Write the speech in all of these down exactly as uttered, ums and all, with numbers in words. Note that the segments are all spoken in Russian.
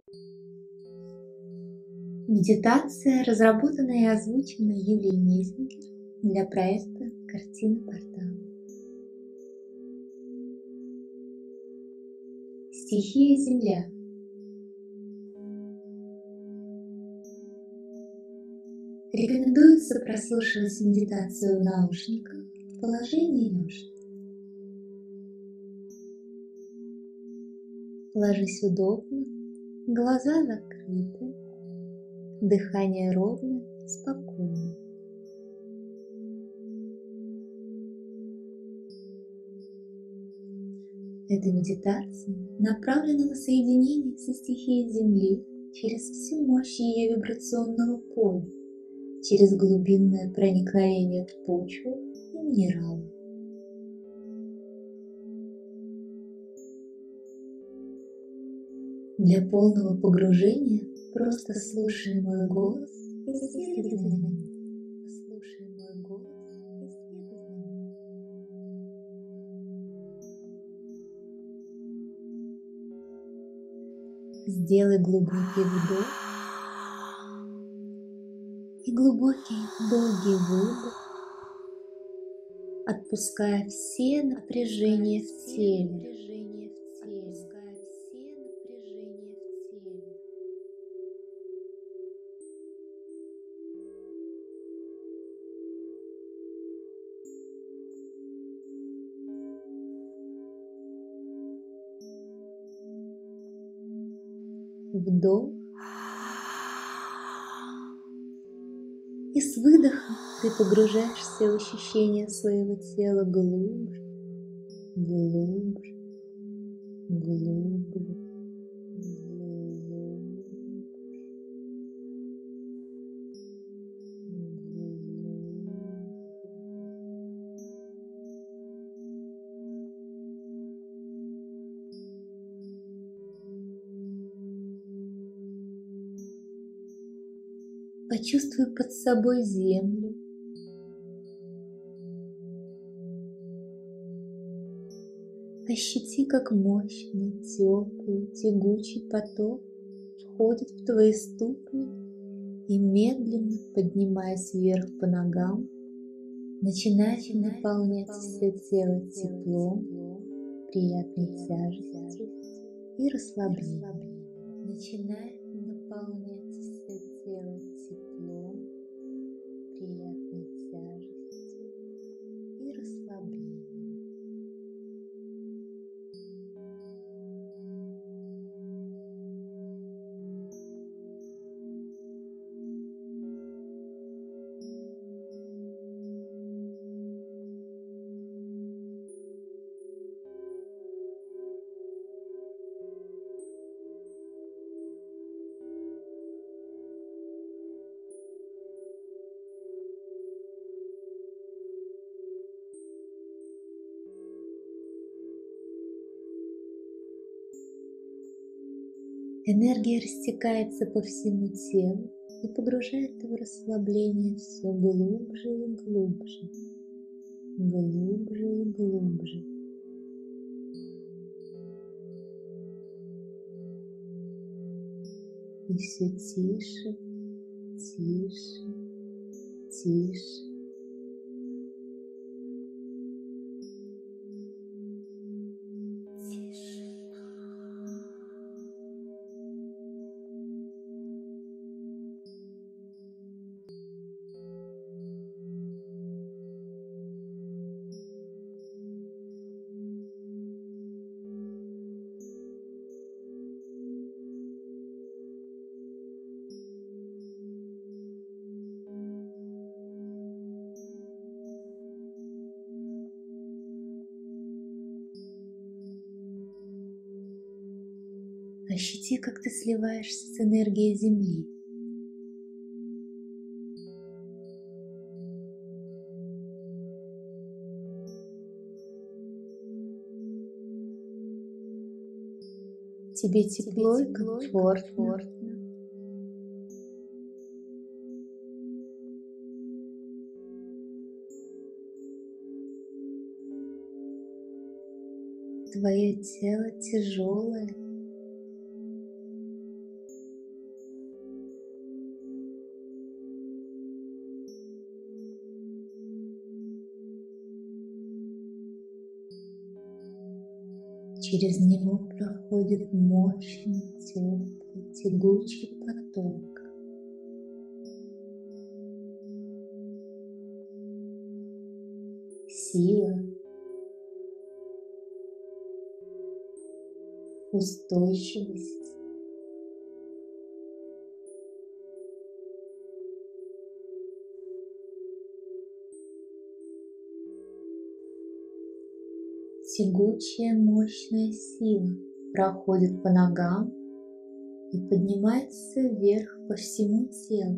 Медитация, разработанная и озвучена Юлией Мезенкер для проекта «Картина Портал». Стихия Земля. Рекомендуется прослушивать медитацию в наушниках в положении лежа. Ложись удобно, глаза закрыты, дыхание ровно и спокойно. Эта медитация направлена на соединение со стихией Земли через всю мощь ее вибрационного поля, через глубинное проникновение в почву и минералы. Для полного погружения просто слушай мой голос и следуй за ним. Слушай мой голос и следуй за ним. Сделай глубокий вдох и глубокий долгий выдох, отпуская все напряжения в теле. Вдох. И с выдохом ты погружаешься в ощущение своего тела глубже, глубже, глубже, глубже. Почувствуй под собой землю. Ощути, как мощный, теплый, тягучий поток входит в твои ступни и, медленно поднимаясь вверх по ногам, начинает наполнять все тело теплом, приятной тяжестью и расслаблением. Начинает наполнять все тело теплом, приятной тяжестью и расслаблением. Энергия растекается по всему телу и погружает в расслабление все глубже и глубже, глубже и глубже. И все тише, тише, тише. Ощути, как ты сливаешься с энергией Земли. Тебе тепло и комфортно. Твое тело тяжелое. Через него проходит мощный, теплый, тягучий поток. Сила, устойчивость, тягучая мощная сила проходит по ногам и поднимается вверх по всему телу,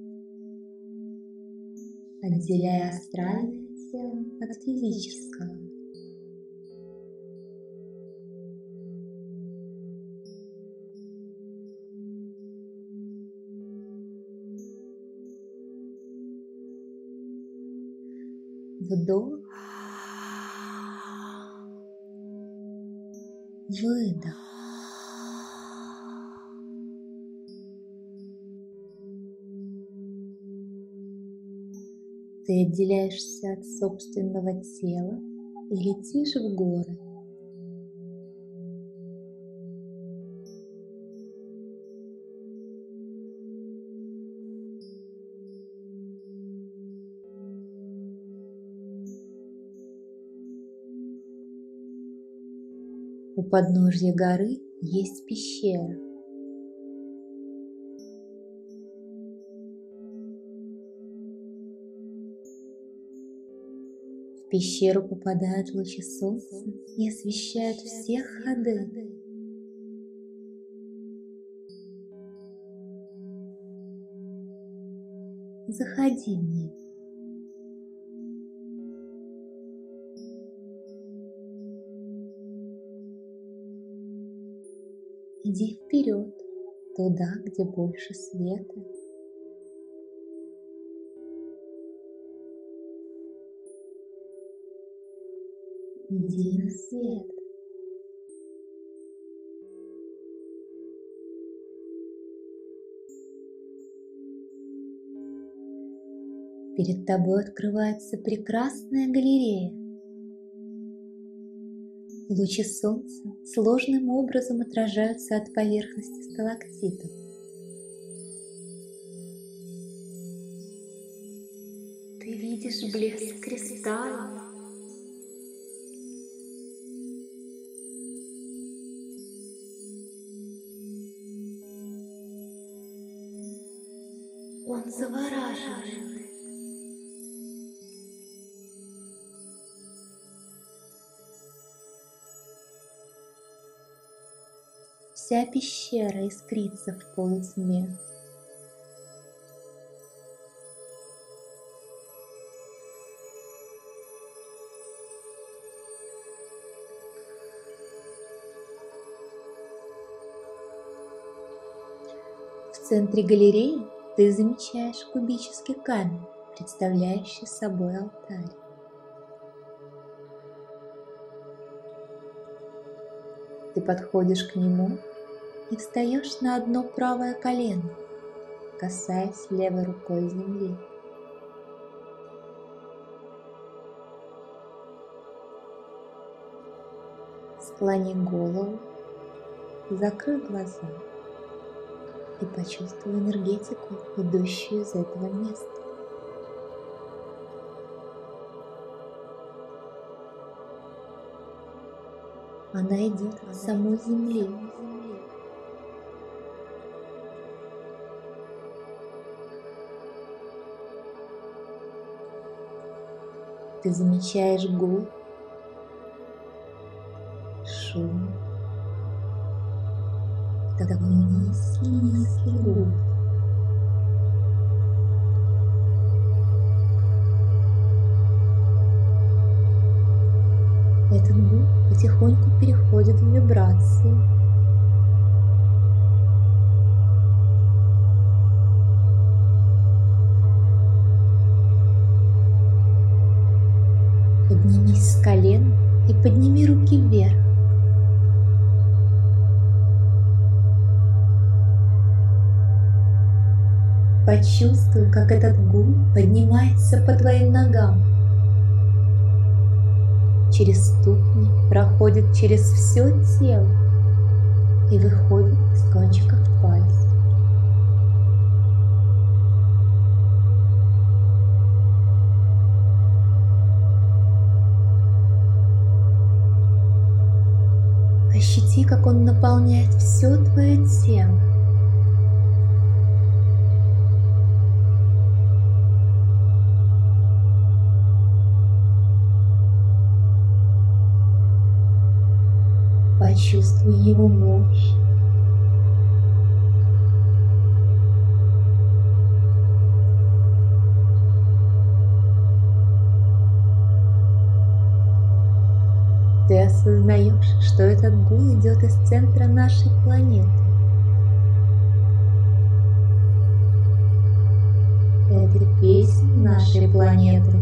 отделяя астральное тело от физического. Вдох, выдох. Ты отделяешься от собственного тела и летишь в горы. У подножья горы есть пещера. В пещеру попадают лучи солнца и освещают все ходы. Заходи в нее. Иди вперед, туда, где больше света. Иди на свет. Перед тобой открывается прекрасная галерея. Лучи солнца сложным образом отражаются от поверхности сталактитов. Ты видишь блеск кристаллов. Он завораживает. Вся пещера искрится в полутьме. В центре галереи ты замечаешь кубический камень, представляющий собой алтарь. Ты подходишь к нему и встаешь на одно правое колено, касаясь левой рукой земли. Склони голову, закрой глаза и почувствуй энергетику, идущую из этого места. Она идет от самой земли. Ты замечаешь гул, шум, такой низкий-низкий гул. Этот гул потихоньку переходит в вибрации. Поднимись с колен и подними руки вверх. Почувствуй, как этот гул поднимается по твоим ногам, через ступни, проходит через все тело и выходит из кончиков пальцев. Ощути, как он наполняет все твое тело. Почувствуй его мощь. Ты осознаешь, что этот гул идет из центра нашей планеты. Это песня нашей планеты.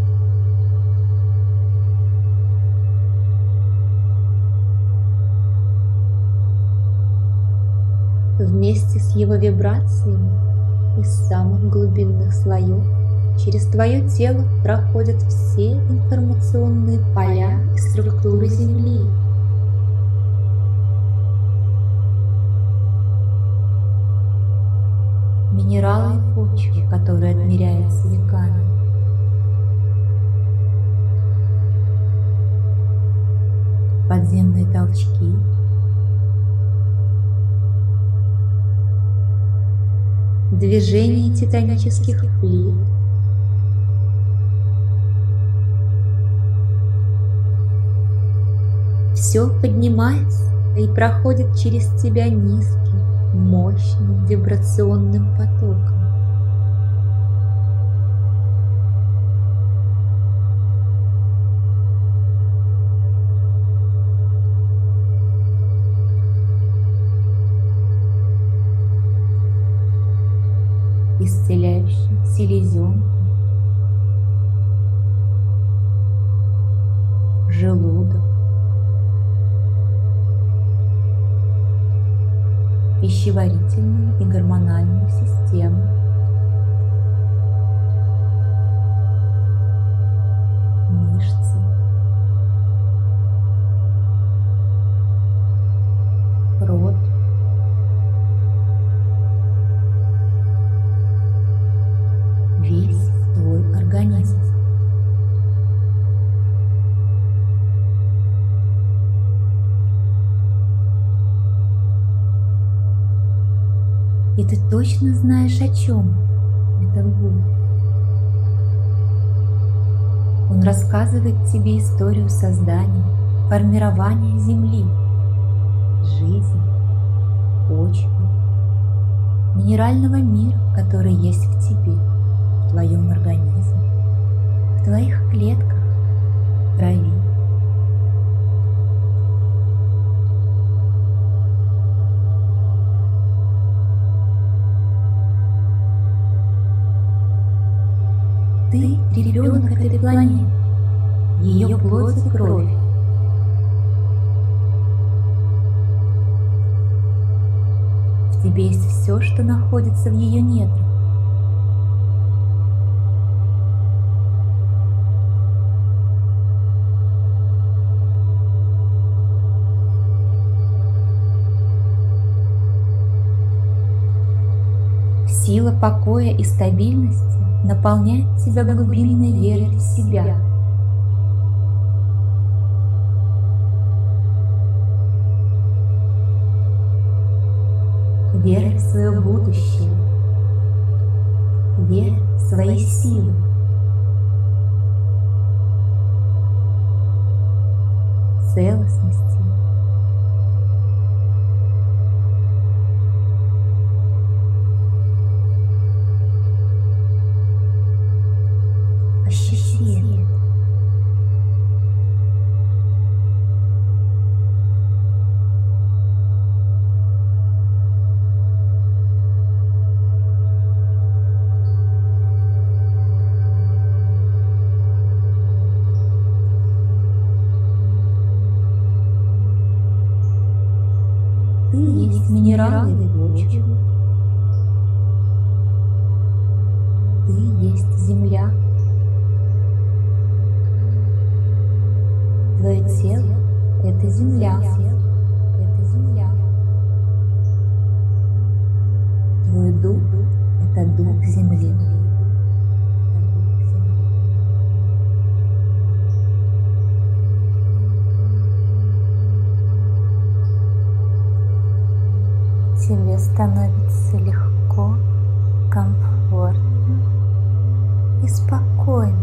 Вместе с его вибрациями из самых глубинных слоев через твое тело проходят все информационные поля и структуры Земли. Минералы и почвы, которые отмеряются веками. Подземные толчки. Движение титанических плит. Все поднимается и проходит через тебя низким, мощным вибрационным потоком. Исцеляющим селезенку, желудок, пищеварительную и гормональную систему, мышцы, рот, весь твой организм. И ты точно знаешь, о чем этот гул. Он рассказывает тебе историю создания, формирования Земли, жизни, почвы, минерального мира, который есть в тебе, в твоем организме, в твоих клетках, в крови. Ты ребенок этой планеты, ее плоть и кровь. В тебе есть все, что находится в ее недрах. Сила покоя и стабильности наполняет тебя глубинной верой в себя. Верой в свое будущее, верой в свои силы. Целостности. Ощущение. Ты есть минералы и почвы. Ты есть земля. Твое тело это земля. Это земля. Твой дух – это дух земли. Тебе становится легко, комфортно и спокойно.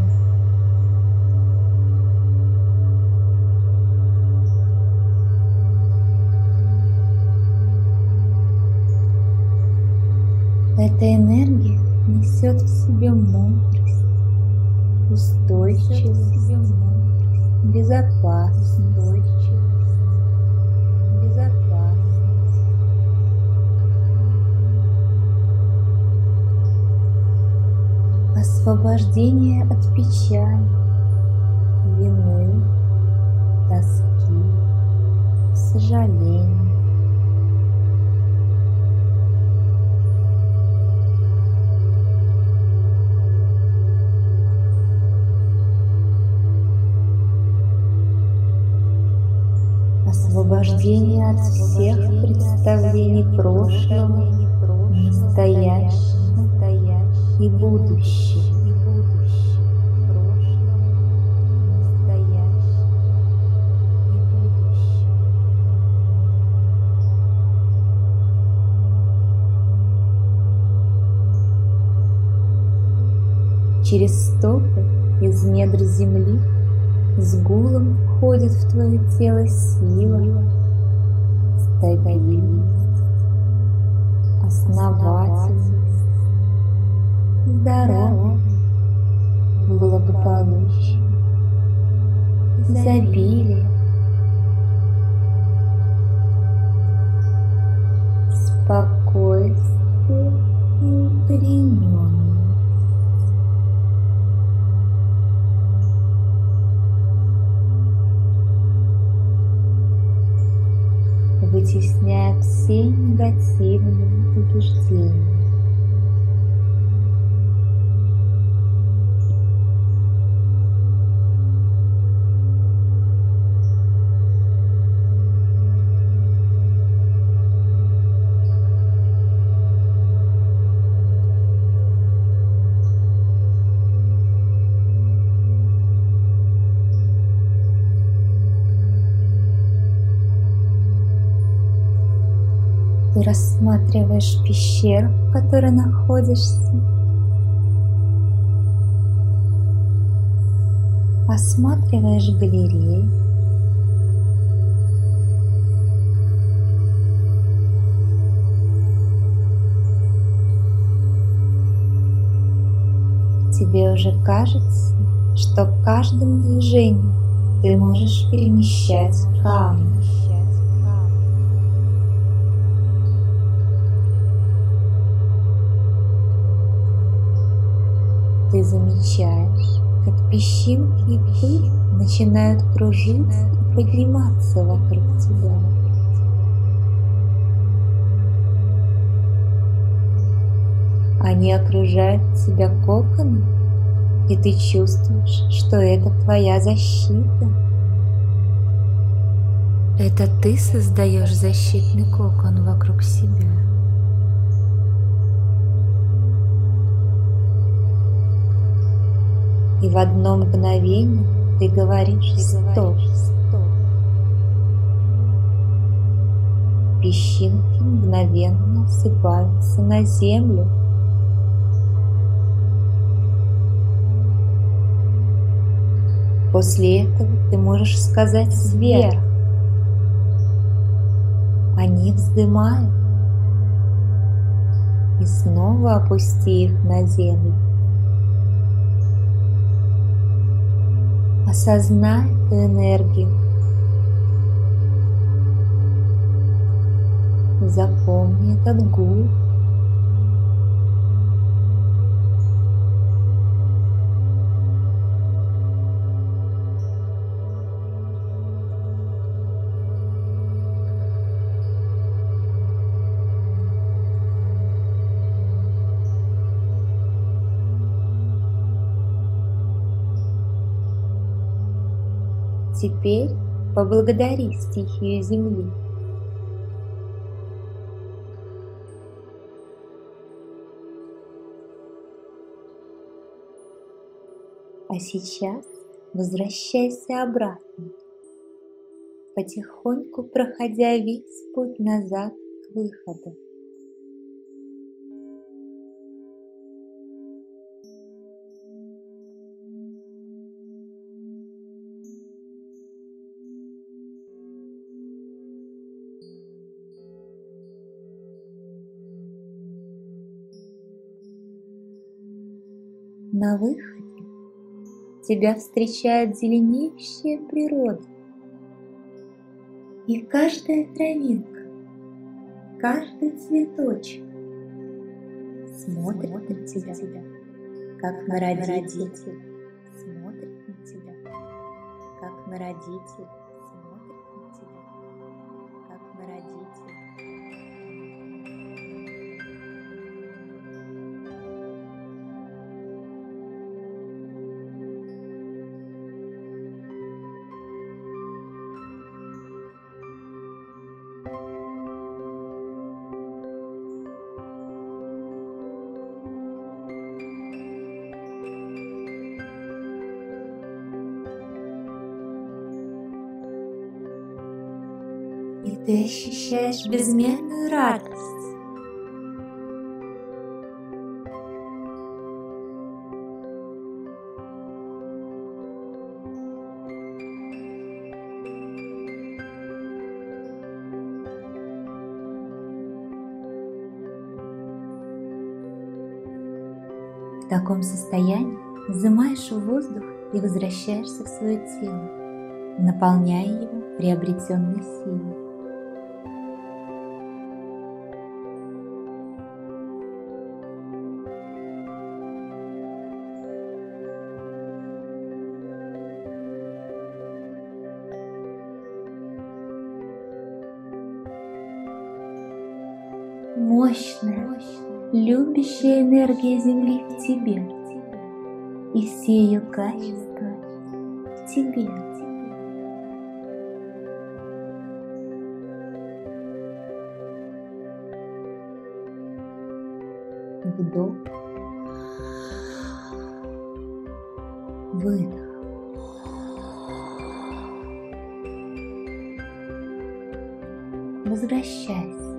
Эта энергия несет в себе мудрость, устойчивость, безопасность, безопасность. Освобождение от печали, вины, тоски, сожаления. Освобождение от всех представлений прошлого, настоящего и будущего. Через стопы из недр земли с гулом входит в твое тело сила, стабильность, основательность, здоровье, благополучие, изобилие, спокойствие и укорененность. Вытесняя все негативные убеждения. Ты рассматриваешь пещеру, в которой находишься. Осматриваешь галерею. Тебе уже кажется, что каждым движением ты можешь перемещать камни. Ты замечаешь, как песчинки и пыль начинают кружиться и подниматься вокруг тебя. Они окружают тебя коконом, и ты чувствуешь, что это твоя защита. Это ты создаешь защитный кокон вокруг себя. И в одно мгновение ты говоришь «стоп». Песчинки мгновенно осыпаются на землю. После этого ты можешь сказать «вверх». Они вздымают. И снова опусти их на землю. Осознай эту энергию. Запомни этот гул. Теперь Поблагодари стихию Земли. А сейчас возвращайся обратно, потихоньку проходя весь путь назад к выходу. На выходе тебя встречает зеленеющая природа. И каждая травинка, каждый цветочек смотрит на тебя, как на родителя. Смотрит на тебя, как на родителя. Смотрит на тебя, как на родителя. И ты ощущаешь безмерную радость. В таком состоянии взымаешь в воздух и возвращаешься в свое тело, наполняя его приобретенной силой. Мощная, любящая энергия Земли в тебе, и все ее качества в тебе. Вдох, выдох. Возвращайся.